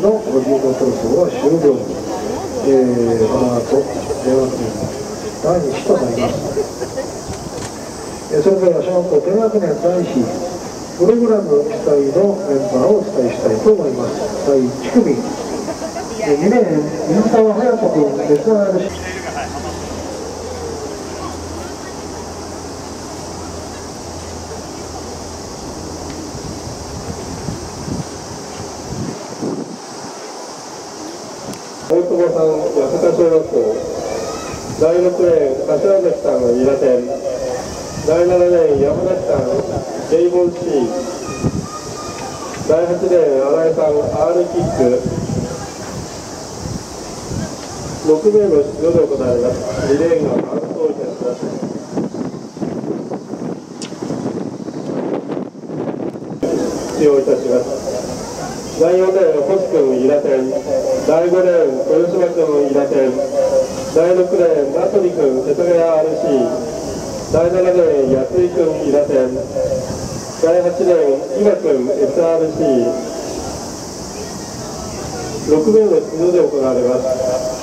の50m走は終了。この後出枠第2子となります。それでは小学校低学年男子プログラム主体のメンバーをお伝えしたいと思います。第1組、2レーン水沢隼人君 SRC。 大久保さん、八坂小学校、第6レーン、柏崎さんのイラテン、第7レーン、山崎さん、ゲイボン C、第8レーン、新井さん、R キック、6名の出場で行われます。2レーンが完走いたします。出場いたします。第4レーン、星君、イラテン。第5レーン、豊島君、イラテン。第6レーン、名取君、世田谷 RC。第7レーン、安井君、イラテン。第8レーン、岩君、SRC。6名の出場で行われます。